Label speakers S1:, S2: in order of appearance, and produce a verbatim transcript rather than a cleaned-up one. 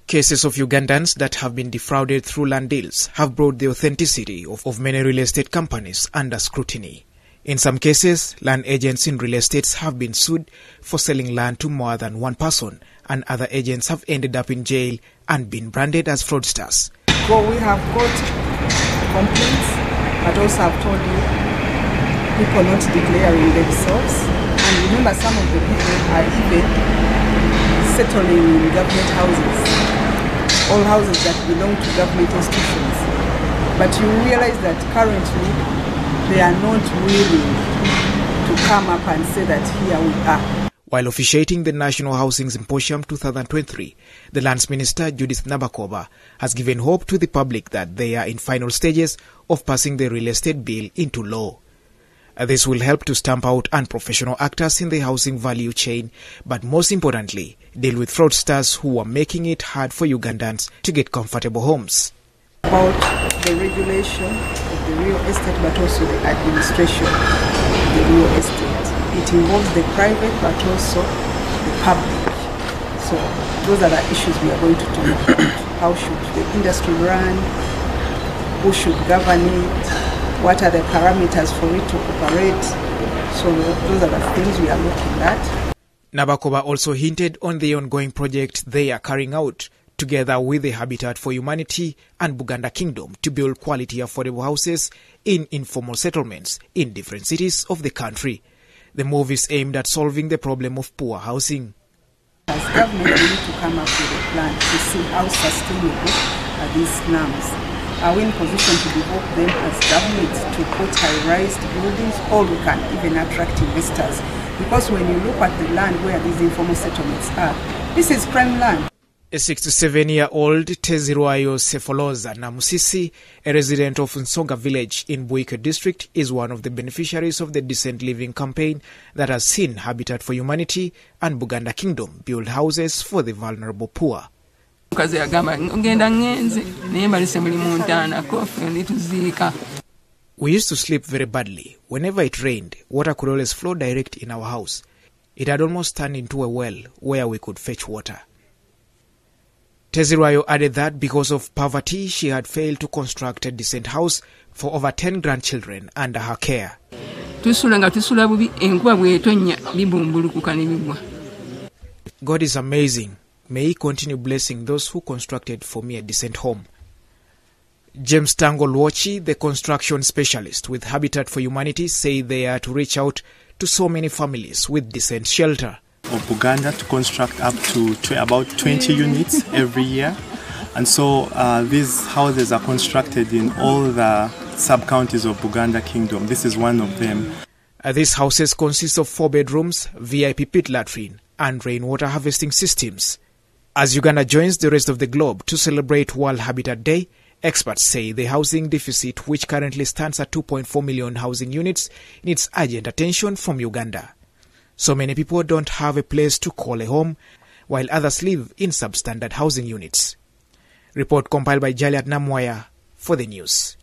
S1: Cases of Ugandans that have been defrauded through land deals have brought the authenticity of, of many real estate companies under scrutiny. In some cases, land agents in real estates have been sued for selling land to more than one person, and other agents have ended up in jail and been branded as fraudsters.
S2: Well, we have got complaints, but also have told you people not declaring themselves. And remember, some of the people are even settling in government houses. All houses that belong to government institutions. But you realize that currently they are not willing to come up and say that here we are.
S1: While officiating the National Housing Symposium twenty twenty-three, the Lands Minister Judith Nabakooba has given hope to the public that they are in final stages of passing the real estate bill into law. This will help to stamp out unprofessional actors in the housing value chain, but most importantly, deal with fraudsters who are making it hard for Ugandans to get comfortable homes.
S2: About the regulation of the real estate, but also the administration of the real estate. It involves the private, but also the public. So those are the issues we are going to talk about. How should the industry run? Who should govern it? What are the parameters for it to operate? So those are the things we are looking at.
S1: Nabakooba also hinted on the ongoing project they are carrying out together with the Habitat for Humanity and Buganda Kingdom to build quality affordable houses in informal settlements in different cities of the country. The move is aimed at solving the problem of poor housing.
S2: As government, we need to come up with a plan to see how sustainable are these slums. Are we in position to develop them as government to put high-rise buildings, or we can even attract investors? Because when you look at the land where these informal settlements are, this is prime land.
S1: A sixty-seven-year-old Tezirwayo Sefoloza Namusisi, a resident of Nsonga village in Buike district, is one of the beneficiaries of the Decent Living campaign that has seen Habitat for Humanity and Buganda Kingdom build houses for the vulnerable poor. We used to sleep very badly. Whenever it rained, water could always flow direct in our house. It had almost turned into a well where we could fetch water. Tezirwayo added that because of poverty, she had failed to construct a decent house for over ten grandchildren under her care. God is amazing. May He continue blessing those who constructed for me a decent home. James Tango Luochi, the construction specialist with Habitat for Humanity, say they are to reach out to so many families with decent shelter.
S3: Of Buganda to construct up to tw about twenty units every year. And so uh, these houses are constructed in all the sub-counties of Buganda Kingdom. This is one of them.
S1: Uh, these houses consist of four bedrooms, V I P pit latrine, and rainwater harvesting systems. As Uganda joins the rest of the globe to celebrate World Habitat Day, experts say the housing deficit, which currently stands at two point four million housing units, needs urgent attention from Uganda. So many people don't have a place to call a home, while others live in substandard housing units. Report compiled by Jaliat Namwaya for the news.